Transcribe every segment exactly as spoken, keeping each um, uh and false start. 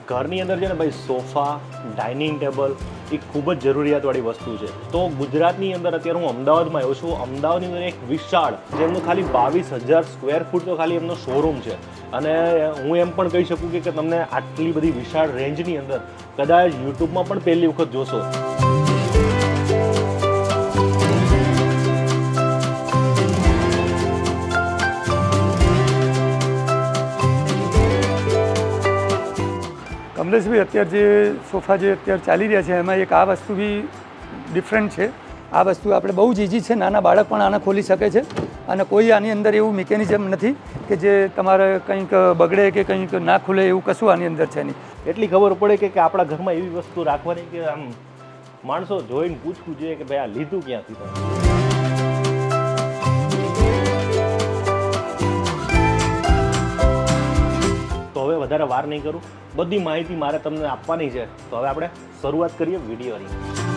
ઘરની અંદર છે ને ભાઈ સોફા ડાઇનિંગ ટેબલ એ ખૂબ જ જરૂરિયાતવાળી વસ્તુ છે. તો ગુજરાતની અંદર અત્યારે હું અમદાવાદમાં આવ્યો છું. અમદાવાદની અંદર એક વિશાળ જેમનું ખાલી બાવીસ હજાર સ્ક્વેર ફૂટ તો ખાલી એમનો શોરૂમ છે. અને હું એમ પણ કહી શકું કે તમને આટલી બધી વિશાળ રેન્જની અંદર કદાચ યુટ્યુબમાં પણ પહેલી વખત જોશો. કમલેશભાઈ, અત્યારે જે સોફા જે અત્યારે ચાલી રહ્યા છે એમાં એક આ વસ્તુ બી ડિફરન્ટ છે. આ વસ્તુ આપણે બહુ જ ઇઝી છે, નાના બાળક પણ આને ખોલી શકે છે અને કોઈ આની અંદર એવું મિકેનિઝમ નથી કે જે તમારે કંઈક બગડે કે કંઈક ના ખુલે એવું કશું આની અંદર છે નહીં. એટલી ખબર પડે કે આપણા ઘરમાં એવી વસ્તુ રાખવાની કે આમ માણસો જોઈને પૂછવું જોઈએ કે ભાઈ આ લીધું ક્યાંથી તમે. તો હવે વધારે વાર નહીં કરું, બધી માહિતી મારે તમને આપવાની છે. તો હવે આપણે શરૂઆત કરીએ વિડીયોની.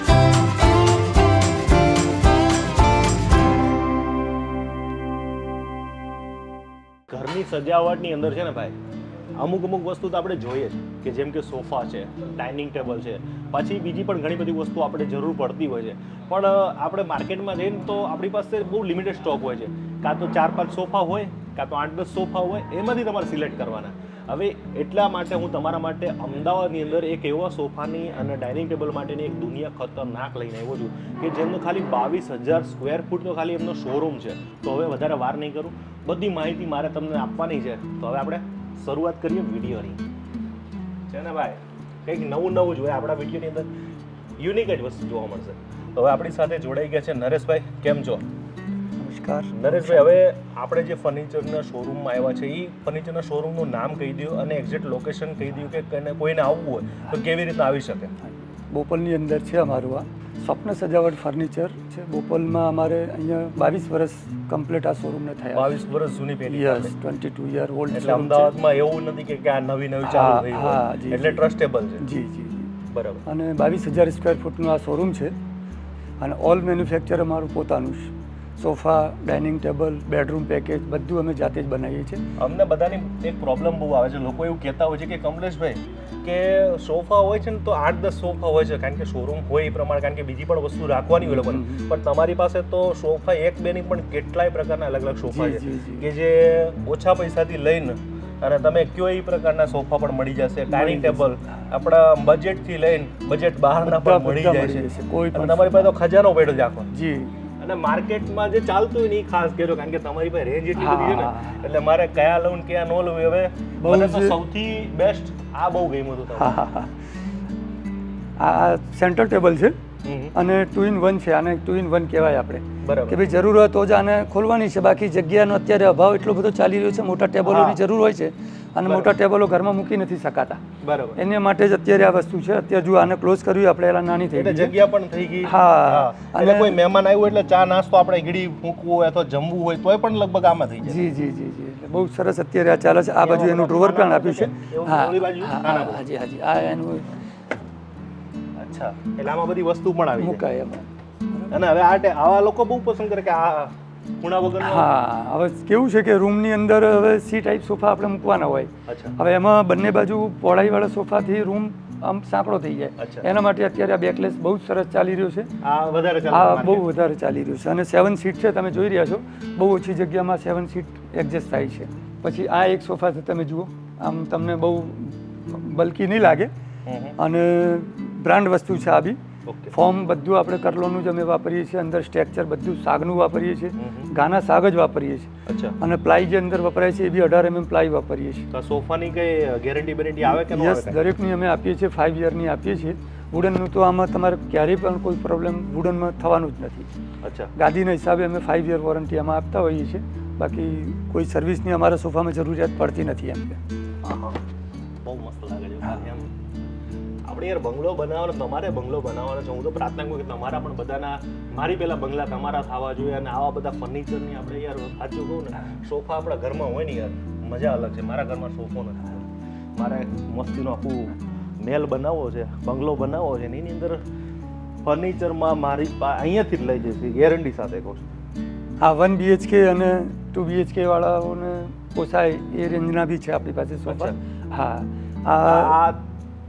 ઘરની સજાવટની અંદર છે ને ભાઈ અમુક અમુક વસ્તુ તો આપણે જોઈએ જ કે જેમ કે સોફા છે, ડાઇનિંગ ટેબલ છે, પછી બીજી પણ ઘણી બધી વસ્તુ આપણે જરૂર પડતી હોય છે. પણ આપણે માર્કેટમાં જઈને તો આપણી પાસે બહુ લિમિટેડ સ્ટોક હોય છે. કાં તો ચાર પાંચ સોફા હોય, કાં તો આઠ દસ સોફા હોય, એમાંથી તમારે સિલેક્ટ કરવાના. હવે એટલા માટે હું તમારા માટે અમદાવાદની અંદર એક એવા સોફાની અને ડાઇનિંગ ટેબલ માટેની એક દુનિયા ખતરનાક લઈને આવ્યો છું કે જેમનો ખાલી બાવીસ હજાર સ્ક્વેર ફૂટ તો ખાલી એમનો શોરૂમ છે. તો હવે વધારે વાર નહીં કરું, બધી માહિતી મારે તમને આપવાની છે. તો હવે આપણે શરૂઆત કરીએ વિડીયોની. છે ને ભાઈ, કંઈક નવું નવું જોઈએ આપણા વિડીયોની અંદર, યુનિક જ વસ્તુ જોવા મળશે. તો હવે આપણી સાથે જોડાઈ ગયા છે નરેશભાઈ. કેમ છો? નમસ્કાર નરેશભાઈ, હવે આપણે જે ફર્નિચરના શોરૂમમાં આવ્યા છે એ ફર્નિચરના શોરૂમનું નામ કહી દો અને એક્ઝેક્ટ લોકેશન કહી દો કે કોઈને આવવું હોય તો કેવી રીતના આવી શકે. બોપલની અંદર છે અમારું આ સ્વપ્ન સજાવટ ફર્નિચર છે. બોપલમાં અમારે અહીંયા બાવીસ વર્ષ કમ્પ્લીટ આ શોરૂમને થયા. બાવીસ વર્ષ જૂની પેઢી. Yes, twenty two year old. એટલે અમદાવાદમાં એવું નથી કે આ નવી નવી ચાલુ થઈ હોય, એટલે ટ્રસ્ટેબલ છે. જી જી બરાબર. અને બાવીસ હજાર સ્ક્વેર ફૂટનું આ શોરૂમ છે અને ઓલ મેન્યુફેક્ચર અમારું પોતાનું છે. Sofa, dining table, bedroom package બધું અમે જાતે જ બનાવીએ છીએ. અમને બધાની એક પ્રોબ્લેમ બહુ આવે છે. લોકો એવું કહેતા હોય છે કે કમલેશભાઈ કે સોફા હોય છે ને તો આઠ દસ સોફા હોય છે, કારણ કે શોરૂમ હોય એ પ્રમાણે, કારણ કે બીજી પણ વસ્તુ રાખવાની હોય લોકોને. પણ તમારી પાસે તો સોફા એક બે ની પણ કેટલાય પ્રકારના અલગ અલગ સોફા છે કે જે ઓછા પૈસાથી લઈને અને તમે કયો એ પ્રકારના સોફા પણ મળી જશે. ડાઇનિંગ ટેબલ આપણા બજેટથી લઈને બજેટ બહારના પણ મળી જાય છે. કોઈ પણ તમારી પાસે તો ખજાનો પડ્યો જ આખો. જી. અને માર્કેટમાં જે ચાલતું હોય ને એ ખાસ કહેજો, કારણ કે તમારી પાસે રેન્જ એટલી બધી છે ને, એટલે મારે કયા લઉં કયા ન લઉં. હવે મને તો સૌથી બેસ્ટ આ બહુ ગમ્યું હતું. આ સેન્ટર ટેબલ છે અને ટુ ઇન વન છે. આને ટુ ઇન વન કહેવાય આપણે, કે ભાઈ જરૂર હોય તો જ આને ખોલવાની છે. બાકી જગ્યાનો અત્યારે અભાવ એટલો બધો ચાલી રહ્યો છે, મોટા ટેબલોની જરૂર હોય છે અને મોટા ટેબલો ઘરમાં મૂકી નથી શકાતા. બરાબર. એના માટે જ અત્યારે આ વસ્તુ છે. અત્યારે જો આને ક્લોઝ કર્યું આપણે, એલા નાની થઈ ગઈ, જગ્યા પણ થઈ ગઈ. હા, અને કોઈ મહેમાન આવ્યું એટલે ચા નાસ્તો આપણે ઘડી મૂકવું હોય અથવા જમવું હોય તોય પણ લગભગ આમાં થઈ જાય. જી જી જી જી એટલે બહુ સરસ અત્યારે આ ચાલે છે. આ બાજુ એનું ડ્રોવર પણ આપ્યું છે. હા હાજી હાજી આ એનું. અચ્છા, એટલે આમાં બધી વસ્તુ પણ આવી મુકાય એમાં. અને હવે આ આવા લોકો બહુ પસંદ કરે કે આ ખૂણા વગર. હા, હવે કેવું છે કે રૂમની અંદર હવે સી ટાઈપ સોફા આપણે મૂકવાના હોય. હવે એમાં બંને બાજુ પહોળાઈવાળા સોફાથી રૂમ આમ સાંકડો થઈ જાય. એના માટે અત્યારે આ બેકલેસ બહુ જ સરસ ચાલી રહ્યું છે. આ વધારે હા, બહુ વધારે ચાલી રહ્યું છે. અને સેવન સીટ છે, તમે જોઈ રહ્યા છો. બહુ ઓછી જગ્યામાં સેવન સીટ એડજસ્ટ થાય છે. પછી આ એક સોફા છે, તમે જુઓ, આમ તમને બહુ બલ્કી નહીં લાગે અને બ્રાન્ડ વસ્તુ છે. આ બી ફોર્મ બધું આપણે કરલોનું જ અમે વાપરીએ છીએ. અંદર સ્ટ્રક્ચર બધું સાગનું વાપરીએ છીએ, ગાના સાગ જ વાપરીએ છીએ. અને પ્લાય જે અંદર વપરાય છે એ બી અઢાર એમએમ પ્લાય વાપરીએ છીએ. સોફાની કઈ ગેરંટી બેરંટી આવે કે? યસ, દરેકની અમે આપીએ છીએ. ફાઇવ યરની આપીએ છીએ. વુડનનું તો આમાં તમારે ક્યારેય પણ કોઈ પ્રોબ્લેમ વુડનમાં થવાનું જ નથી. અચ્છા. ગાદીના હિસાબે અમે ફાઇવ યર વોરંટી આમાં આપતા હોઈએ છીએ. બાકી કોઈ સર્વિસની અમારા સોફામાં જરૂરિયાત પડતી નથી. એમ કે બહુ મસ્ત લાગે છે. આપણે યાર બંગલો બનાવવાનો, તમારે બંગલો બનાવવાનો છે. હું તો પ્રાર્થના કરું કે તમારા પણ બધાના, મારી પહેલા બંગલા તમારા થવા જોઈએ. અને આવા બધા ફર્નિચરની આપણે યાર સાચું કહું ને, સોફા આપણા ઘરમાં હોય ને યાર મજા અલગ છે. મારા ઘરમાં સોફો નથી. મારે મસ્તીનો આખું મેલ બનાવવો છે, બંગલો બનાવવો છે, એની અંદર ફર્નિચરમાં મારી અહીંયાથી જ લઈ જઈશ ગેરંટી સાથે કહું છું. હા, વન બીએચકે અને ટુ બીએચકે વાળાઓને પોસાય એ રેન્જના બી છે આપણી પાસે સોફા. હા, આ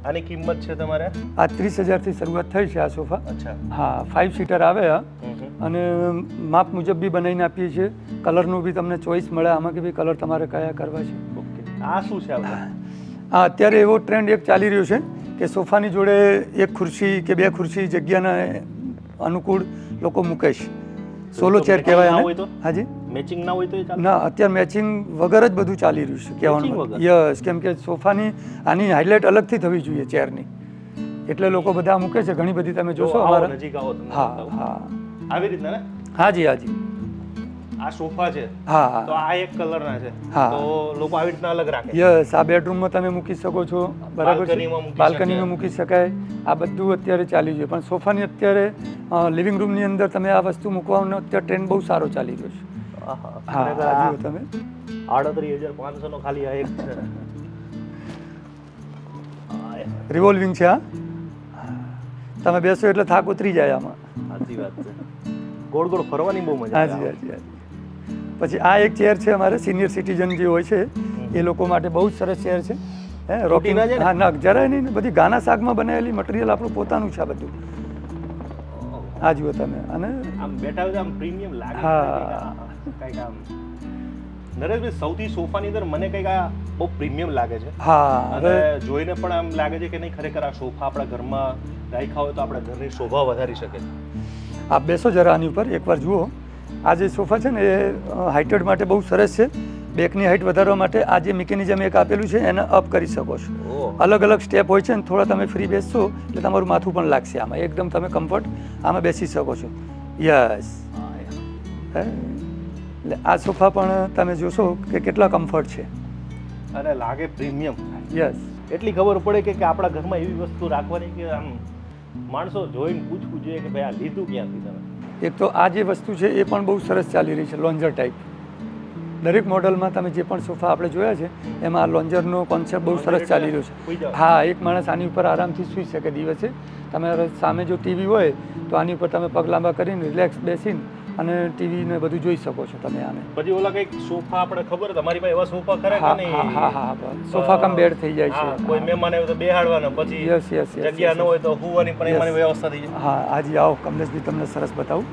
આની કિંમત છે તમારે? આ ત્રીસ હજારથી શરૂઆત થઈ છે આ સોફા. અચ્છા. હા, ફાઇવ સીટર આવે આ અને માપ મુજબ બી બનાવીને આપીએ છીએ. કલરનું બી તમને ચોઈસ મળે આમાં કે ભાઈ કલર તમારે કયા કરવા છે. ઓકે. આ શું છે આપણે? હા, અત્યારે એવો ટ્રેન્ડ એક ચાલી રહ્યો છે કે સોફાની જોડે એક ખુરશી કે બે ખુરશી જગ્યાના અનુકૂળ લોકો મૂકે છે. સોલો ચેર કહેવાય આને. હાજી, મેચિંગ ના હોય તો એ ચાલે? ના, અત્યારે મેચિંગ વગર જ બધું ચાલી રહ્યું છે કહેવાનું. યસ, કેમ કે સોફાની આની હાઇલાઇટ અલગથી થવી જોઈએ ચેરની, એટલે લોકો બધા મૂકે છે. ઘણી બધી તમે જોશો અમારા. નજીક આવો તમે. હા હા, આવી રીતના ને? હાજી હાજી. આ સોફા છે હા, તો આ એક કલરના છે, હા. તો લોકો આવી રીતના અલગ રાખે. યસ, આ બેડરૂમમાં તમે મૂકી શકો છો, બરાબર છે. બાલ્કનીમાં મૂકી બાલ્કનીમાં મૂકી શકાય. આ બધું અત્યારે ચાલી રહ્યું, પણ સોફાની અત્યારે લિવિંગ રૂમની અંદર તમે આ વસ્તુ મૂકવાનો અત્યારે ટ્રેન્ડ બહુ સારો ચાલી રહ્યો છે. હા, આ જુઓ તમે. આડત્રીસ હજાર પાંચસો નો ખાલી આ એક છે. રિવોલ્વિંગ છે. હા, તમે બેસો એટલે થાક ઉતરી જાય આમાં. સાચી વાત છે. ગોળ ગોળ ફરવાની બહુ મજા આવે. હાજી હાજી હાજી. પછી આ એક ચેર છે અમારે સિનિયર સિટીઝન જે હોય છે એ લોકો માટે બહુ જ સરસ ચેર છે. હે, રોકી ના જાય ને? હા, ના જરાય નહીં. બધી ગાના શાકમાં બનાવેલી મટીરિયલ આપણું પોતાનું છે આ બધું. આ જુઓ તમે. અને આમ બેઠા હોય તો આમ પ્રીમિયમ લાગે. હા, કંઈક આમ નરેશભાઈ સૌથી સોફાની અંદર મને કંઈક આ બહુ પ્રીમિયમ લાગે છે. હા, અને જોઈને પણ આમ લાગે છે કે નહીં ખરેખર આ સોફા આપણા ઘરમાં રાખ્યા હોય તો આપણા ઘરની શોભા વધારી શકે છે. આપ બેસો જરા આની ઉપર એકવાર જુઓ. આ જે સોફા છે ને એ હાઇટેડ માટે બહુ સરસ છે. બેકની હાઇટ વધારવા માટે આ જે મિકેનિઝમ એક આપેલું છે એને અપ કરી શકો છો. અલગ અલગ સ્ટેપ હોય છે ને થોડા તમે ફ્રી બેસશો એટલે તમારું માથું પણ લાગશે આમાં. એકદમ તમે કમ્ફર્ટ આમાં બેસી શકો છો. યસ. એટલે આ સોફા પણ તમે જોશો કે કેટલા કમ્ફર્ટ છે અને લાગે પ્રીમિયમ. યસ. એટલી ખબર પડે કે કે આપણા ઘરમાં એવી વસ્તુ રાખવાની કે આમ માણસો જોઈને પૂછવું જોઈએ કે ભાઈ આ લીધું ક્યાંથી તમે. એક તો આ જે વસ્તુ છે એ પણ બહુ સરસ ચાલી રહી છે, લોન્જર ટાઈપ. દરેક મોડલમાં તમે જે પણ સોફા આપણે જોયા છે એમાં આ લોન્જરનો કોન્સેપ્ટ બહુ સરસ ચાલી રહ્યો છે. હા, એક માણસ આની ઉપર આરામથી સૂઈ શકે દિવસે. તમારે સામે જો ટીવી હોય તો આની ઉપર તમે પગ લાંબા કરીને રિલેક્સ બેસીને અને ટીવી ને બધું જોઈ શકો છો તમે આને. પછી ઓલા કંઈક સોફા આપણે ખબર તમારી પાસે એવા સોફા કરે કે નહીં? હા હા હા, સોફા કમ બેડ થઈ જાય છે. કોઈ મહેમાન આવ્યો તો બેહાડવાના, પછી યસ યસ જગ્યા ન હોય તો હુવાની પણ એમાંની વ્યવસ્થા થઈ જાય. હા, હાજી આવો કમલેશભાઈ, તમને સરસ બતાવું.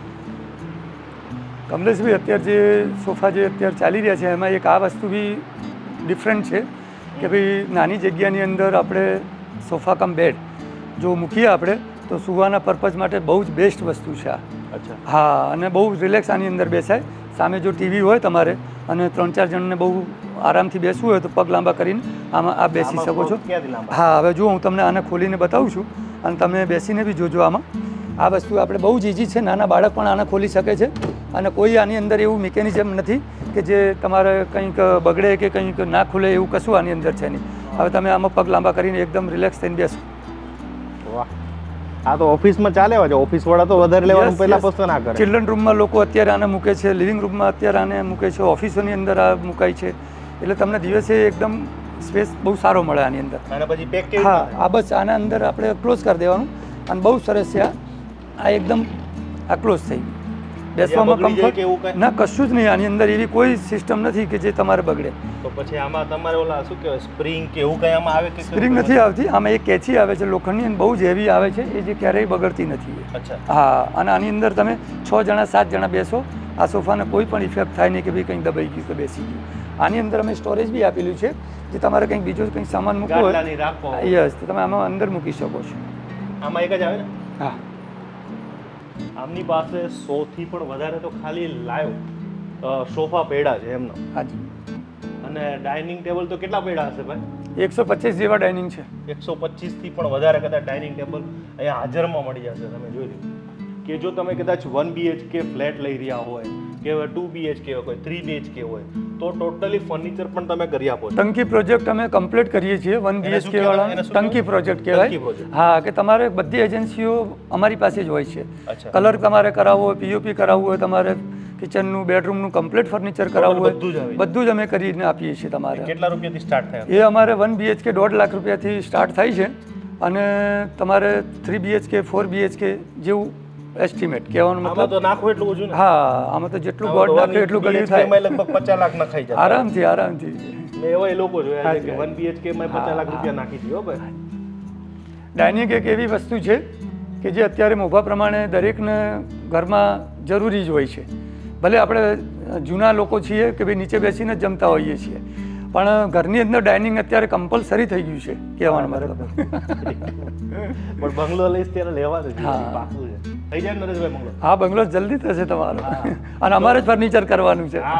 કમલેશભાઈ, અત્યારે જે સોફા જે અત્યારે ચાલી રહ્યા છે એમાં એક આ વસ્તુ બી ડિફરન્ટ છે કે ભાઈ નાની જગ્યાની અંદર આપણે સોફા કમ બેડ જો મૂકીએ આપણે તો સુવાના પર્પઝ માટે બહુ જ બેસ્ટ વસ્તુ છે આ. અચ્છા. હા, અને બહુ રિલેક્સ આની અંદર બેસાય. સામે જો ટીવી હોય તમારે અને ત્રણ ચાર જણને બહુ આરામથી બેસવું હોય તો પગ લાંબા કરીને આમાં આ બેસી શકો છો. હા, હવે જો હું તમને આને ખોલીને બતાવું છું અને તમે બેસીને બી જોજો આમાં. આ વસ્તુ આપણે બહુ જ ઇઝી છે, નાના બાળક પણ આને ખોલી શકે છે અને કોઈ આની અંદર એવું મિકેનિઝમ નથી કે જે તમારે કંઈક બગડે કે કંઈક ના ખુલે એવું કશું આની અંદર છે નહીં. હવે તમે આમાં પગ લાંબા કરીને એકદમ રિલેક્સ થઈને બેસો. વાહ, આ તો ઓફિસમાં ચાલે છે. ઓફિસ વાળા તો વધારે લેવાનું પહેલા પસંદ ના કરે. ચિલ્ડ્રન રૂમમાં લોકો અત્યારે આને મૂકે છે, લિવિંગ રૂમમાં અત્યારે આને મૂકે છે, ઓફિસોની અંદર આ મુકાય છે. એટલે તમને દિવસે એકદમ સ્પેસ બહુ સારો મળે આની અંદર. અને પછી પેક કેવી? હા, આ બસ આના અંદર આપણે ક્લોઝ કરી દેવાનું અને બહુ સરસ છે. આ આ એકદમ આ ક્લોઝ થઈ ગયું. બેસવામાં કમ્ફર્ટ ના કશું જ નહીં. આની અંદર એવી કોઈ સિસ્ટમ નથી કે જે તમારે બગડે. તો પછી આમાં તમારે ઓલા શું કહેવાય સ્પ્રિંગ કે એવું કંઈ આમાં આવે કે? સ્પ્રિંગ નથી આવતી. આમાં એક કેચી આવે છે લોખંડની અને બહુ જ હેવી આવે છે, એ જે ક્યારેય બગડતી નથી. અચ્છા. હા, અને આની અંદર તમે છ જણા સાત જણા બેસો, આ સોફાને કોઈ પણ ઇફેક્ટ થાય નહીં કે ભાઈ કંઈક દબાઈ ગયું કે બેસી ગયું. આની અંદર અમે સ્ટોરેજ બી આપેલું છે જે તમારે કંઈક બીજો કંઈક સામાન મૂકવો હોય યસ તો તમે આમાં અંદર મૂકી શકો છો. આમાં એક જ આવે ને? હા. આમની પાસે સો થી પણ વધારે તો ખાલી લાઈવ સોફા પેડા છે એમનો. હાજી. અને ડાઇનિંગ ટેબલ તો કેટલા પેડા હશે ભાઈ? એકસો પચીસ જેવા ડાઇનિંગ છે. એકસો પચીસ થી પણ વધારે કદાચ ડાઇનિંગ ટેબલ અહીંયા હાજરમાં મળી જશે. તમે જોઈ લો કે જો તમે કદાચ વન બીએચકે ફ્લેટ લઈ રહ્યા હોય કે ટુ બીએચકે હોય થ્રી બીએચકે હોય તો ટોટલી ફર્નિચર પણ તમે કરી આપો છો. ટંકી પ્રોજેક્ટ અમે કમ્પ્લીટ કરીએ છીએ. વન બીએચકે વાળા ટંકી પ્રોજેક્ટ કહેવાય. હા, કે તમારે બધી એજન્સીઓ અમારી પાસે જ હોય છે. કલર તમારે કરાવવો હોય, પીઓપી કરાવવું હોય, તમારે કિચનનું બેડરૂમનું કમ્પ્લીટ ફર્નિચર કરાવવું હોય બધું જ અમે કરીને આપીએ છીએ. તમારે કેટલા રૂપિયાથી સ્ટાર્ટ થાય? એ અમારે વન બીએચકે દોઢ લાખ રૂપિયાથી સ્ટાર્ટ થાય છે અને તમારે થ્રી બીએચકે ફોર બીએચકે જેવું એસ્ટિમેટ કહેવાનો મતલબ તો નાખો એટલું ઓછું. હા, આમાં તો જેટલું ગોળ નાખે એટલું ગળ્યું થાય. લગભગ પચાસ લાખ નખાઈ જાય આરામથી આરામથી. મેં એવા લોકો જોયા છે કે વન બીએચકે માં પચાસ લાખ રૂપિયા નાખી દીધો ભાઈ. ડાઇનિંગ એક એવી વસ્તુ છે કે જે અત્યારે મોભા પ્રમાણે દરેકને ઘરમાં જરૂરી જ હોય છે. ભલે આપણે જૂના લોકો છીએ કે ભાઈ નીચે બેસીને જ જમતા હોઈએ છીએ, પણ ઘરની અંદર ડાઇનિંગ અત્યારે કમ્પલસરી થઈ ગયું છે કહેવાનો મતલબ. પણ બંગલો લઈશ ત્યારે લેવાનું છે, પાકું છે. થઈ જાય નરેશભાઈ બંગલો? હા, બંગલો જલ્દી થશે તમારો, અને અમારે જ ફર્નિચર કરવાનું છે.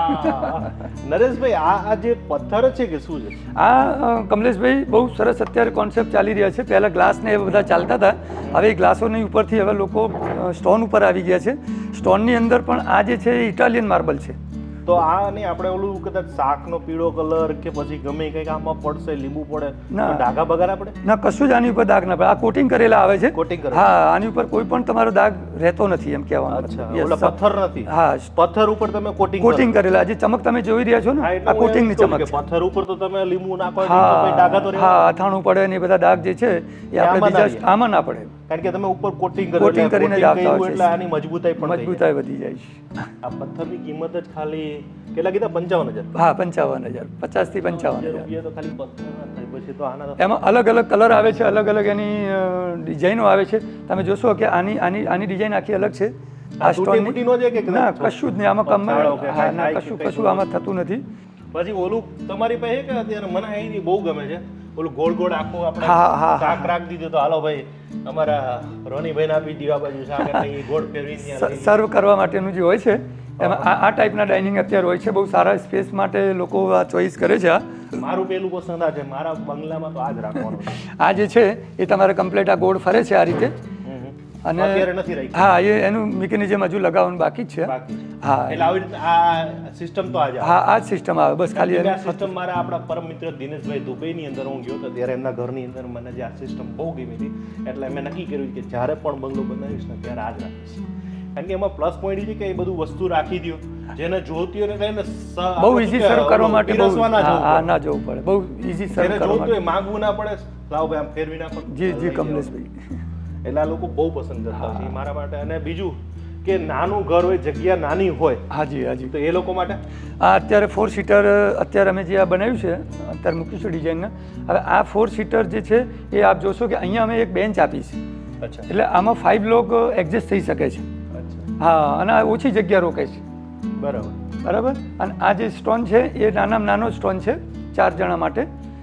નરેશભાઈ, આ આ જે પથ્થર છે કે શું છે? આ કમલેશભાઈ બહુ સરસ અત્યારે કોન્સેપ્ટ ચાલી રહ્યા છે. પહેલાં ગ્લાસ ને એ બધા ચાલતા હતા, હવે ગ્લાસોની ઉપરથી હવે લોકો સ્ટોન ઉપર આવી ગયા છે. સ્ટોનની અંદર પણ આ જે છે એ ઇટાલિયન માર્બલ છે. તો આ નહીં આપણે ઓલું કદાચ શાકનો પીળો કલર કે પછી ગમે કંઈક આમાં પડશે, લીંબુ પડે, ડાઘા બગાડા પડે? ના, કશું જ આની ઉપર દાગ ના પડે. આ કોટિંગ કરેલા આવે છે. કોટિંગ કરે? હા, આની ઉપર કોઈ પણ તમારો દાગ રહેતો નથી એમ કહેવાનું. ઓલા પથ્થર નથી? હા, પથ્થર ઉપર તમે કોટિંગ કોટિંગ કરેલા. જે ચમક તમે જોઈ રહ્યા છો ને, આ કોટિંગની ચમક. પથ્થર ઉપર તો તમે લીંબુ નાખો તો ડાઘા તો રહે. હા, અથાણું પડે ને બધા દાગ જે છે એ આપણે બીજા આમાં ના પડે, કારણ કે તમે ઉપર કોટિંગ કરો, કોટિંગ કરીને જ આવતા હોય એટલે આની મજબૂતાઈ પણ મજબૂતાઈ વધી જાય છે. આ પથ્થરની કિંમત જ ખાલી કેટલા કીધા? પંચાવન હજાર? હા, પંચાવન હજાર પચાસ થી પંચાવન હજાર રૂપિયા તો ખાલી પથ્થર ના થાય. પછી તો આના એમાં અલગ અલગ કલર આવે છે, અલગ અલગ એની ડિઝાઇનો આવે છે. તમે જોશો કે આની આની આની ડિઝાઇન આખી અલગ છે. આ સ્ટોનની નો છે કે ના, કશું જ નહીં આમાં. કમ હા, ના, કશું કશું આમાં થતું નથી. પછી ઓલું તમારી પાસે કે અત્યારે મને અહીં બહુ ગમે છે ઓલું ગોળ ગોળ આખું આપણે શાક રાખી દીધું તો હાલો ભાઈ અમારા રોનીભાઈને આપી દીધું, આ બાજુ શાક એટલે ગોળ ફેરવી સર્વ કરવા માટેનું જે હોય છે એમાં આ ટાઈપના ડાઇનિંગ અત્યારે હોય છે. બહુ સારા સ્પેસ માટે લોકો આ ચોઈસ કરે છે. આ મારું પેલું પસંદ આ છે, મારા બંગલામાં તો આ જ રાખવાનું. આ જે છે એ તમારે કમ્પ્લીટ આ ગોળ ફરે છે આ રીતે, અને હા, એ એનું મિકેનિઝમ હજુ લગાવવાનું બાકી જ છે. હા, એટલે આવી રીતે આ સિસ્ટમ તો આજે હા આ જ સિસ્ટમ આવે. બસ ખાલી આ સિસ્ટમ મારા આપણા પરમ મિત્ર દિનેશભાઈ દુબઈની અંદર હું ગયો હતો ત્યારે એમના ઘરની અંદર મને જે આ સિસ્ટમ બહુ ગમી હતી, એટલે મેં નક્કી કર્યું કે જ્યારે પણ બંગલો બનાવીશ ને ત્યારે આ જ રાખીશ. કારણ કે એમાં પ્લસ પોઈન્ટ છે કે એ બધું વસ્તુ રાખી દો, જેને જોતી હોય એને બહુ ઈઝી સર્વ કરવા માટે હા ના જવું પડે. બહુ ઈઝી સર્વ કરવા માટે માંગવું ના પડે, લાવ ભાઈ આમ ફેરવી ના પડે. જી જી કમલેશભાઈ, એટલે આ લોકો બહુ પસંદ કરતા હોય છે મારા માટે. અને બીજું કે નાનું ઘર હોય, જગ્યા નાની હોય, હાજી હાજી, તો એ લોકો માટે આ અત્યારે ફોર સીટર અત્યારે અમે જે આ બનાવ્યું છે અત્યારે મૂકીશું ડિઝાઇનના. હવે આ ફોર સીટર જે છે એ આપ જોશો કે અહીંયા અમે એક બેન્ચ આપી છે. અચ્છા, એટલે આમાં ફાઇવ લોગ એડજસ્ટ થઈ શકે છે. હા, અને આ ઓછી જગ્યા રોકાય છે. બરાબર બરાબર. અને આ જે સ્ટોન છે એ નાનામાં નાનો સ્ટોન છે ચાર જણા માટે.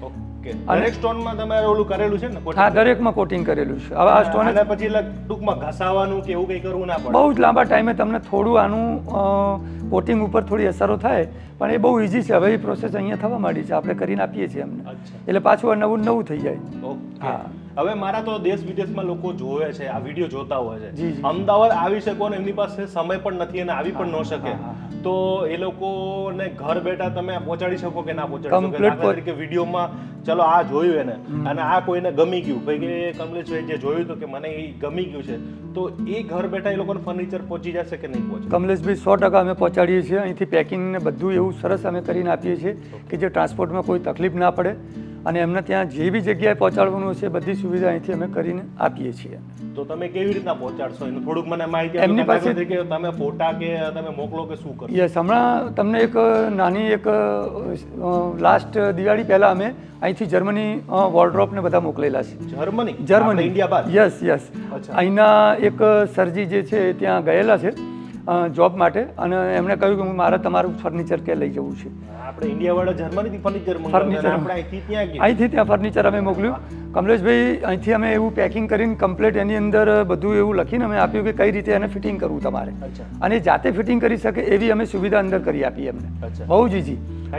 દરેક સ્ટોનમાં તમારે ઓલું કરેલું છે ને? હા, દરેકમાં કોટિંગ કરેલું છે. હવે આ સ્ટોન અને પછી ટૂંકમાં ઘસાવાનું કે એવું કંઈ કરવું ના પડે. બહુ જ લાંબા ટાઈમે તમને થોડું આનું કોટિંગ ઉપર થોડી અસરો થાય, પણ એ બહુ ઇઝી છે. હવે એ પ્રોસેસ અહીંયા થવા માંડી છે, આપણે કરીને આપીએ છીએ એમને, એટલે પાછું આ નવું નવું થઈ જાય. હા, હવે મારા તો દેશ વિદેશમાં લોકો જોવે છે, આ વિડીયો જોતા હોય છે. અમદાવાદ આવી શકો ને એમની પાસે સમય પણ નથી અને આવી પણ ન શકે, તો એ લોકોને ઘર બેઠા તમે પહોંચાડી શકો કે ના પહોંચાડી શકો? દાખલા તરીકે વિડીયોમાં ચલો આ જોયું એને અને આ કોઈને ગમી ગયું, ભાઈ કે કમલેશભાઈ જે જોયું તો કે મને એ ગમી ગયું છે, તો એ ઘર બેઠા એ લોકોને ફર્નિચર પહોંચી જશે કે નહીં પહોંચે? કમલેશભાઈ સો ટકા અમે પહોંચાડીએ છીએ. અહીંથી પેકિંગ ને બધું એવું સરસ અમે કરીને આપીએ છીએ કે જે ટ્રાન્સપોર્ટમાં કોઈ તકલીફ ના પડે, અને એમને ત્યાં જે બી જગ્યાએ પહોંચાડવાનું હશે બધી સુવિધા અહીંથી અમે કરીને આપીએ છીએ. તો તમે કેવી રીતના પહોંચાડશો એનું થોડુંક મને માહિતી આપો. એમની પાસે તમે ફોટા કે તમે મોકલો કે શું કરો? યસ, હમણાં તમને એક નાની એક લાસ્ટ દિવાળી પહેલા અમે અહીંથી જર્મની વોર્ડરોબ ને બધા મોકલેલા છે. જર્મની? જર્મની, ઇન્ડિયા બાદ? Yes yes. અહીંના એક સરજી જે છે ત્યાં ગયેલા છે જોબ માટે, અને એમણે કહ્યું કે હું મારે તમારું ફર્નિચર કે લઈ જવું છે. આપણે ઇન્ડિયા વાળા જર્મનીથી ફર્નિચર ફર્નિચર અહીંથી ત્યાં ફર્નિચર અમે મોકલ્યું. કમલેશભાઈ, અહીંથી અમે એવું પેકિંગ કરીને કમ્પ્લીટ એની અંદર બધું એવું લખીને અમે આપ્યું કે કઈ રીતે એને ફિટિંગ કરવું તમારે, અને જાતે ફિટિંગ કરી શકે એવી અમે સુવિધા અંદર કરી આપી એમને. બહુ જ ઈઝી.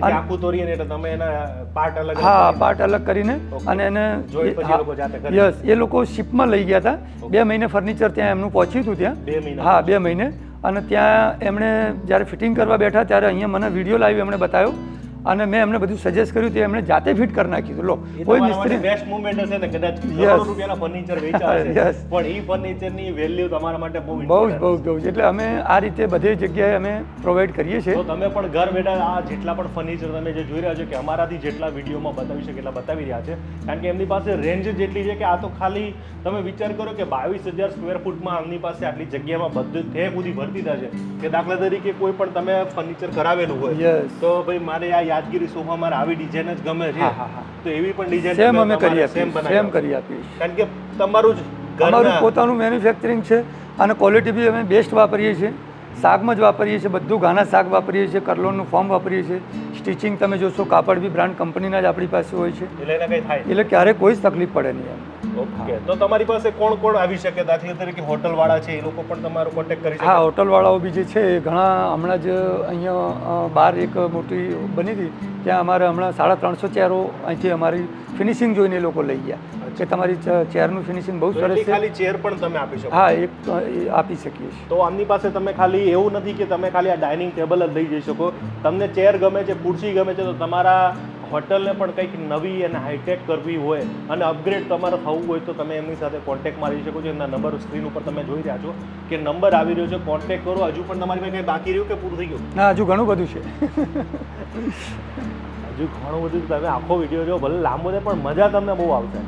હા, પાર્ટ અલગ કરીને અને એને યસ, એ લોકો શિપમાં લઈ ગયા હતા. બે મહિને ફર્નિચર ત્યાં એમનું પહોંચ્યું હતું ત્યાં. હા, બે મહિને. અને ત્યાં એમણે જ્યારે ફિટિંગ કરવા બેઠા ત્યારે અહીંયા મને વિડીયો લાઈવ એમણે બતાવ્યો, અને મેં એમને બધું સજેસ્ટ કર્યું તે એમણે જાતે ફિટ કરી નાખ્યું. લો, કોઈ મિસ્ત્રી બેસ્ટ મુવમેન્ટ હશે ને, કદાચ કરોડો રૂપિયાના ફર્નિચર વેચાય છે, પણ એ ફર્નિચરની વેલ્યુ તમારા માટે બહુ બહુ જ બહુ બહુ એટલે અમે આ રીતે બધી જગ્યાએ અમે પ્રોવાઈડ કરીએ છીએ. તો તમે પણ ઘર બેઠા આ જેટલા પણ ફર્નિચર તમે જે જોઈ રહ્યા છો કે અમારાથી જેટલા વિડીયોમાં બતાવી શકે એટલા બતાવી રહ્યા છે, કારણ કે એમની પાસે રેન્જ જેટલી છે કે આ તો ખાલી તમે વિચાર કરો કે બાવીસ હજાર સ્ક્વેર ફૂટમાં એમની પાસે આટલી જગ્યામાં બધું તે બધી ભરતી થશે કે દાખલા તરીકે કોઈ પણ તમે ફર્નિચર કરાવેલું હોય તો ભાઈ મારે આ યાદગીરી સોફા મારે આવી ડિઝાઇન જ ગમે છે હા હા હા તો એવી પણ ડિઝાઇન સેમ અમે કરી આપીએ સેમ કરી આપીએ કારણ કે તમારું જ અમારું ઘરના પોતાનું મેન્યુફેક્ચરિંગ છે અને ક્વોલિટી બી અમે બેસ્ટ વાપરીએ છીએ શાકમાં જ વાપરીએ છીએ બધું ઘાના શાક વાપરીએ છીએ કરલોનનું ફોર્મ વાપરીએ છીએ સ્ટિચિંગ તમે જોશો કાપડ બી બ્રાન્ડ કંપનીના જ આપણી પાસે હોય છે એટલે એને કંઈ થાય એટલે ક્યારેય કોઈ જ તકલીફ પડે નહીં એમ ઓકે તો તમારી પાસે કોણ કોણ આવી શકે દાખલા તરીકે હોટલ વાળા છે એ લોકો પણ તમારો કોન્ટેક્ટ કરી શકે હા હોટલવાળાઓ બી જે છે એ ઘણા હમણાં જ અહીંયા બહાર એક મોટી બની હતી ત્યાં અમારે હમણાં સાડા ત્રણસો ચેરો અહીંથી અમારી ફિનિશિંગ જોઈને એ લોકો લઈ ગયા કે તમારી ચેરનું ફિનિશિંગ બહુ તો સરસ એટલી છે ખાલી ચેર પણ તમે આપી શકો હા એક એ આપી શકીએ છીએ તો આમની પાસે તમે ખાલી એવું નથી કે તમે ખાલી આ ડાઇનિંગ ટેબલ જ લઈ જઈ શકો તમને ચેર ગમે છે ખુરશી ગમે છે તો તમારા હોટલને પણ કંઈક નવી અને હાઈટેક કરવી હોય અને અપગ્રેડ તમારે થવું હોય તો તમે એમની સાથે કોન્ટેક્ટમાં રહી શકો છો એમના નંબર સ્ક્રીન ઉપર તમે જોઈ રહ્યા છો કે નંબર આવી રહ્યો છે કોન્ટેક્ટ કરો હજુ પણ તમારી પાસે કંઈ બાકી રહ્યું કે પૂરું થઈ ગયું ના હજુ ઘણું બધું છે હજુ ઘણું બધું તમે આખો વિડીયો જો ભલે લાંબો છે પણ મજા તમને બહુ આવશે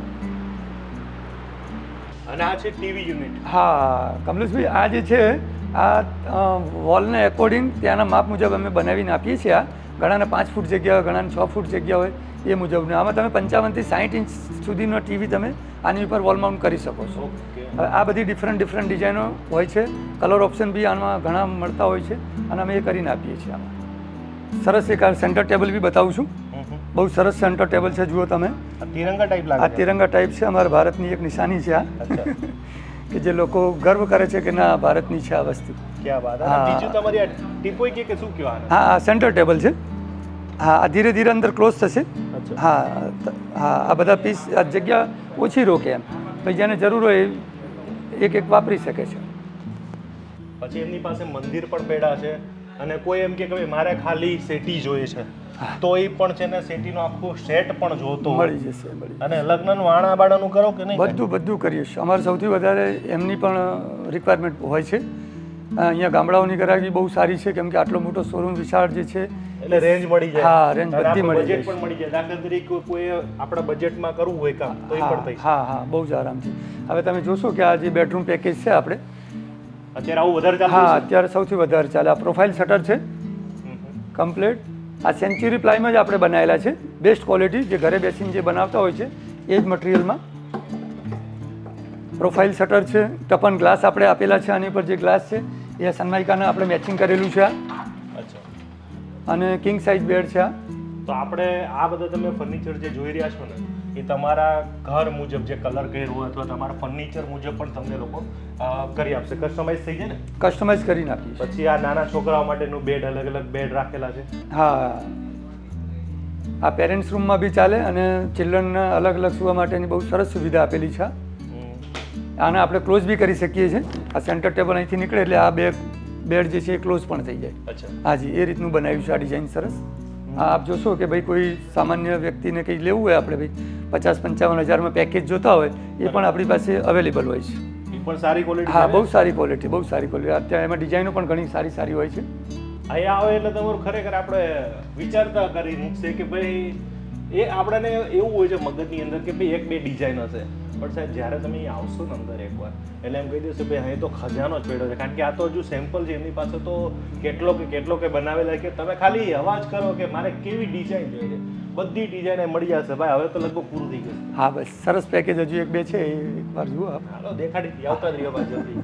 અને આ છે ટીવી યુનિટ હા કમલેશભાઈ આ જે છે આ વોલને એકોર્ડિંગ ત્યાંના માપ મુજબ અમે બનાવીને આપીએ છીએ આ ઘણાને પાંચ ફૂટ જગ્યા હોય ઘણાને છ ફૂટ જગ્યા હોય એ મુજબનું આમાં તમે પંચાવનથી સાઠ ઇંચ સુધીનો ટીવી તમે આની ઉપર વોલ માઉન્ટ કરી શકો છો ઓકે હવે આ બધી ડિફરન્ટ ડિફરન્ટ ડિઝાઇનો હોય છે કલર ઓપ્શન બી આમાં ઘણા મળતા હોય છે અને અમે એ કરીને આપીએ છીએ આમાં સરસ એક આ સેન્ટર ટેબલ બી બતાવું છું બહુ સરસ સેન્ટર ટેબલ છે જુઓ તમે તિરંગા ટાઈપ આ લાગે તિરંગા ટાઈપ છે અમારા ભારતની એક નિશાની છે આ અચ્છા કે જે લોકો ગર્વ કરે છે કે ના ભારતની છે આ વસ્તુ ક્યાં વાત હા. બીજું તમારી આ ટીપોઈ કે કે શું કહેવાના હા આ સેન્ટર ટેબલ છે હા આ ધીરે ધીરે અંદર ક્લોઝ થશે અચ્છા હા ત- હા આ બધા પીસ આ જગ્યા ઓછી રોકે એમ ભાઈ જેને જરૂર હોય એ એક એક વાપરી શકે છે પછી એમની પાસે મંદિર પણ પેડા છે અને કોઈ એમ કે કે ભાઈ મારે ખાલી સેટી જોઈએ છે તો એ પણ છે ને સેટીનો આખો સેટ પણ જોતો હોય. મળી જશે મળી જશે. અને લગ્નનું વાણા બાણાનું કરો કે નહીં બધું બધું કરીએ છીએ અમારે સૌથી વધારે એમની પણ રિક્વાયરમેન્ટ હોય છે અહીંયા ગામડાઓની ગ્રાહકી બહુ સારી છે કેમ કે આટલો મોટો શોરૂમ વિશાળ જે છે એટલે રેન્જ મળી જાય હા, range અને બધી આપણું મળી budget જાય. પણ મળી જાય દાખલા તરીકે કોઈ આપણા બજેટમાં કરવું હોય કામ તો એ હા પણ થઈ શકે. હા હા બહુ જ આરામથી હવે તમે જોશો કે આ જે બેડરૂમ પેકેજ છે આપણે અત્યારે આવું વધારે હા ચાલતું અત્યારે સૌથી વધારે ચાલે આ પ્રોફાઇલ શટર છે કમ્પ્લીટ આ સેન્ચુરી પ્લાયમાં જ આપણે બનાવેલા છે બેસ્ટ ક્વોલિટી જે ઘરે બેસીને જે બનાવતા હોય છે એ જ મટીરિયલમાં પ્રોફાઇલ શટર છે ટપન ગ્લાસ આપણે આપેલા છે આની પર જે ગ્લાસ છે એ સનમાઇકાના આપણે મેચિંગ કરેલું છે આ અચ્છા અને કિંગ સાઇઝ બેડ છે આ તો આપણે આ બધા તમે ફર્નિચર જે જોઈ રહ્યા છો ને એ તમારા ઘર મુજબ જે કલર કર્યો હોય અથવા તમારા ફર્નિચર મુજબ પણ તમને લોકો અ, કરી આપશે કસ્ટમાઇઝ થઈ જાય ને કસ્ટમાઇઝ કરીને આપીએ છીએ પછી આ નાના છોકરાઓ માટેનું બેડ અલગ અલગ બેડ રાખેલા છે હા આ પેરેન્ટ્સ રૂમમાં બી ચાલે અને ચિલ્ડ્રનને અલગ અલગ સુવા માટેની બહુ સરસ સુવિધા આપેલી છે આ. હમ. આને આપણે ક્લોઝ બી કરી શકીએ છીએ આ સેન્ટર ટેબલ અહીંથી નીકળે એટલે આ બે બેડ જે છે એ ક્લોઝ પણ થઈ જાય અચ્છા હાજી એ રીતનું બનાવ્યું છે આ ડિઝાઇન સરસ આ આપ જોશો કે ભાઈ કોઈ સામાન્ય વ્યક્તિને કંઈ લેવું હોય આપણે ભાઈ પચાસ પંચાવન હજારમાં પેકેજ જોતા હોય એ પણ આપણી પાસે અવેલેબલ હોય છે એ પણ સારી ક્વોલિટી હા બહુ સારી ક્વોલિટી બહુ સારી ક્વોલિટી અત્યારે એમાં ડિઝાઇનો પણ ઘણી સારી સારી હોય છે અહીંયા આવે એટલે તમારું ખરેખર આપણે વિચારતા કરી મૂકશે કે ભાઈ એ આપણને એવું હોય છે મગજની અંદર કે ભાઈ એક બે ડિઝાઇન હશે પણ સાહેબ જ્યારે તમે અહીં આવશો ને અંદર એકવાર એટલે એમ કહી દેશો ભાઈ અહીં તો ખજાનો જ પડ્યો છે કારણ કે આ તો હજુ સેમ્પલ છે એમની પાસે તો કેટલો કે કેટલો કે બનાવેલા કે તમે ખાલી અવાજ કરો કે મારે કેવી ડિઝાઇન જોઈએ છે બધી ડિઝાઇન મળી જશે ભાઈ હવે તો લગભગ પૂરું થઈ ગયું હા બસ સરસ પેકેજ હજુ એક બે છે એ એકવાર જુઓ આપ હાલો દેખાડી દઈએ, આવતા જ રહ્યો ભાઈ જલ્દી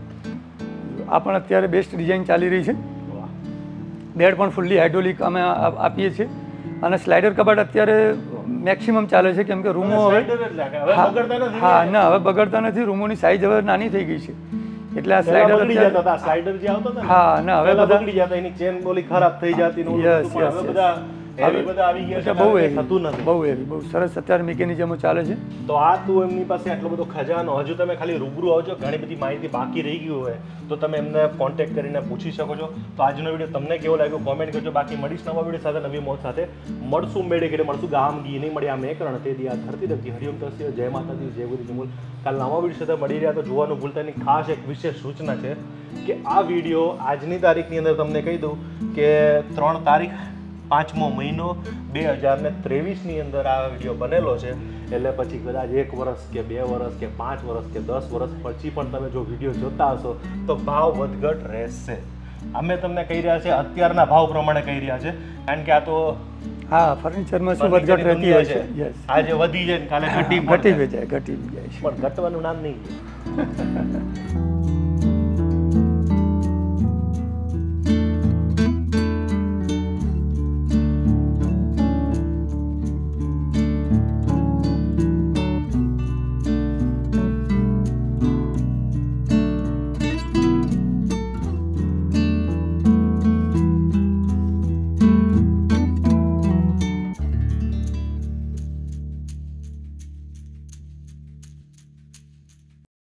આ પણ અત્યારે બેસ્ટ ડિઝાઇન ચાલી રહી છે વાહ બેડ પણ ફૂલ્લી હાઇડ્રોલિક અમે આ- આપીએ છીએ અને સ્લાઇડર કબાટ અત્યારે મેક્સિમમ ચાલે છે કેમ કે રૂમો હવે Slider જ લાગે. હવે હા, બગડતા નથી હા ને? ના હવે બગડતા નથી રૂમોની સાઈઝ હવે નાની થઈ ગઈ છે એટલે આ પહેલા સ્લાઇડર બગડી જતા હતા સ્લાઇડર જે આવતો હતો ને હા, ના, હવે પહેલા બધા- બગડી જતા એની ચેન બોલી ખરાબ થઈ જતી ને ઓલું Yes, બધું, પણ yes, હવે yes. બધા heavy બધા આવી ગયા છે એટલે બહુ એટલે એવી થતું નથી બહુ એવી બહુ સરસ અત્યારે મિકેનિઝમો ચાલે છે તો આ તું એમની પાસે આટલો બધો ખજાનો હજુ તમે ખાલી રૂબરૂ આવજો ઘણી બધી માહિતી બાકી રહી ગઈ હોય તો તમે એમને કોન્ટેક્ટ કરીને પૂછી શકો છો તો આજનો વિડીયો તમને કેવો લાગ્યો કોમેન્ટ કરજો બાકી મળીશ નવા વિડીયો સાથે નવી મોજ સાથે મળશું મેળે કે મળશું ગામ ગી નહીં મળી આ મેકરણ તે દી આ ધરતી ધરતી હરિઓમ તસ્ય જય માતાજી જય ગુરુ જમુલ કાલ નવા વિડીયો સાથે મળી રહ્યા તો જોવાનું ભૂલતા નહીં ખાસ એક વિશેષ સૂચના છે કે આ વિડીયો આજની તારીખની અંદર તમને કહી દઉં કે ત્રણ તારીખ પાંચમો મહિનો બે હજાર ને ત્રેવીસની અંદર આ વિડીયો બનેલો છે એટલે પછી કદાચ એક વર્ષ કે બે વર્ષ કે પાંચ વર્ષ કે દસ વર્ષ પછી પણ તમે જો વિડીયો જોતા હશો તો ભાવ વધઘટ રહેશે અમે તમને કહી રહ્યા છે અત્યારના ભાવ પ્રમાણે કહી રહ્યા છે કારણ કે આ તો હા ફર્નિચરમાં શું વધઘટ રહેતી હોય છે યસ આજે વધી જાય ને કાલે ઘટી પણ ઘટી જાય. બી જાય ઘટી બી જાય છે પણ ઘટવાનું નામ નહીં લે.